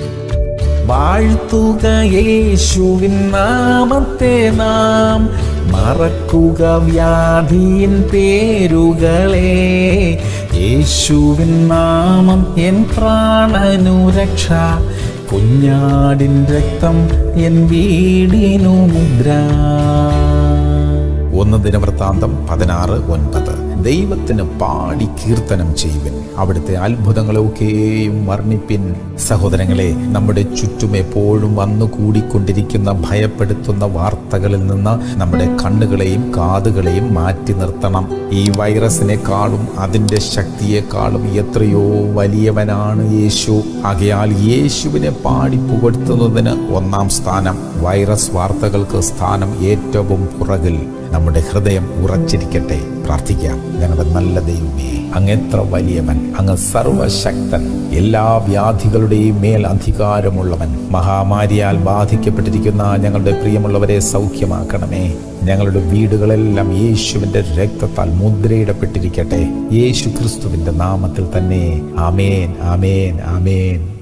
വാഴ്ത്തുക യേശുവിൻ നാമത്തെ നാം, മറക്കുക വ്യാധിയിൻ പേരുകളെ. യേശുവിൻ നാമം എൻ പ്രാണനു രക്ഷ, കുഞ്ഞാടിൻ രക്തം എൻ വീടിനു മുദ്ര. 1 ദിനവൃത്താന്തം 16:9. ദൈവത്തിന് പാടി കീർത്തനം ചെയ്യുവിൻ, അവിടുത്തെ അത്ഭുതങ്ങളൊക്കെയും വർണ്ണിപ്പിൻ. സഹോദരങ്ങളെ, നമ്മുടെ ചുറ്റും എപ്പോഴും വന്നു കൂടിക്കൊണ്ടിരിക്കുന്ന ഭയപ്പെടുത്തുന്ന വാർത്തകളിൽ നിന്ന് നമ്മുടെ കണ്ണുകളെയും കാതുകളെയും മാറ്റി നിർത്തണം. ഈ വൈറസിനെക്കാളും അതിൻ്റെ ശക്തിയെക്കാളും എത്രയോ വലിയവനാണ് യേശു. ആകയാൽ യേശുവിനെ പാടി പുകഴ്ത്തുന്നതിന് 1-ാം സ്ഥാനം, വൈറസ് വാർത്തകൾക്ക് സ്ഥാനം ഏറ്റവും പുറകിൽ. നമ്മുടെ ഹൃദയം ഉറച്ചിരിക്കട്ടെ. പ്രാർത്ഥിക്കാം. ഞങ്ങളുടെ നല്ല ദൈവമേ, അങ്ങ് എത്ര വലിയവൻ, അങ്ങ് സർവശക്തൻ, എല്ലാ വ്യാധികളുടെയും മേൽ അധികാരമുള്ളവൻ. മഹാമാരിയാൽ ബാധിക്കപ്പെട്ടിരിക്കുന്ന ഞങ്ങളുടെ പ്രിയമുള്ളവരെ സൗഖ്യമാക്കണമേ. ഞങ്ങളുടെ വീടുകളെല്ലാം യേശുവിൻ്റെ രക്തത്താൽ മുദ്രയിടപ്പെട്ടിരിക്കട്ടെ. യേശു ക്രിസ്തുവിൻ്റെ നാമത്തിൽ തന്നെ. ആമേൻ, ആമേൻ, ആമേൻ.